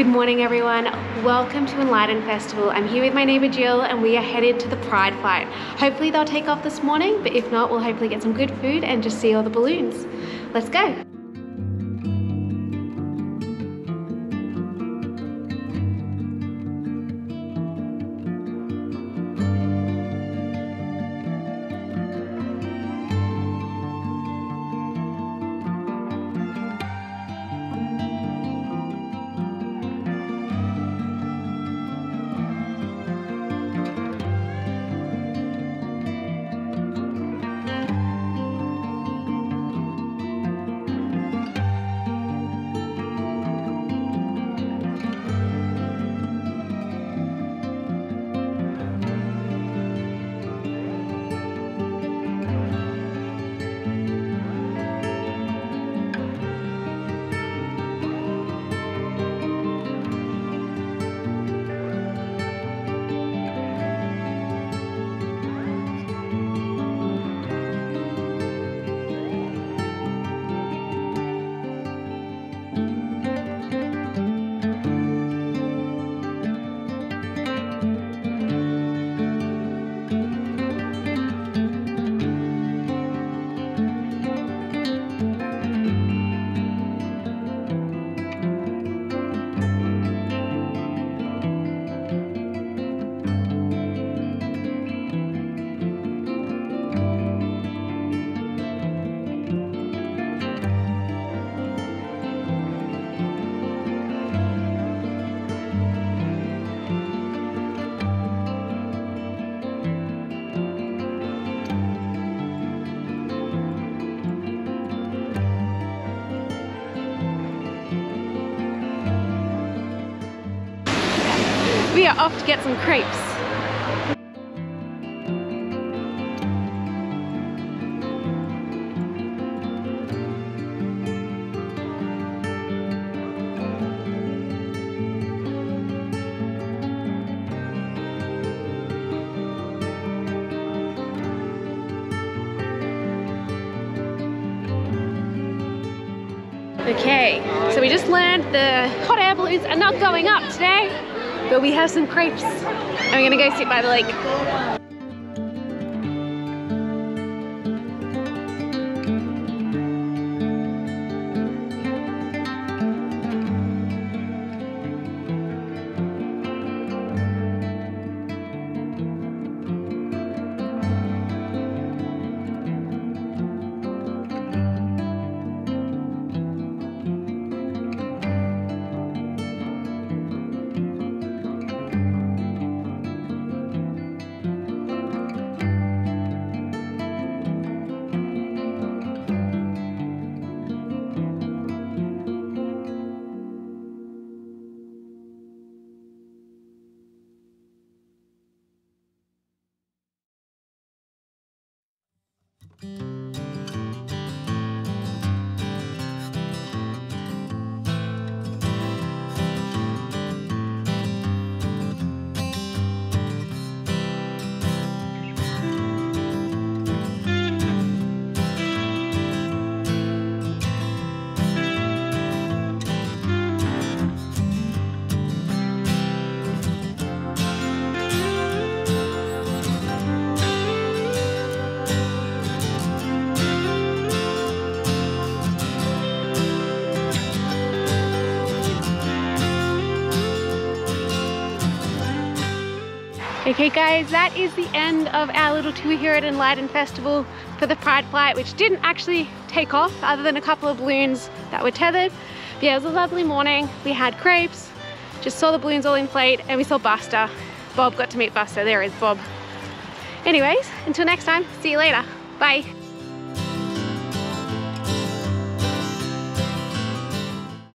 Good morning everyone, welcome to Enlighten Festival. I'm here with my neighbour Jill and we are headed to the Pride Flight. Hopefully they'll take off this morning, but if not, we'll hopefully get some good food and just see all the balloons. Let's go. We are off to get some crepes. Okay, so we just learned the hot air balloons are not going up today. But we have some crepes and we're gonna go sit by the lake. Okay guys, that is the end of our little tour here at Enlighten Festival for the Pride Flight, which didn't actually take off other than a couple of balloons that were tethered. But yeah, it was a lovely morning. We had crepes, just saw the balloons all inflate, and we saw Buster. Bob got to meet Buster, there is Bob. Anyways, until next time, see you later, bye.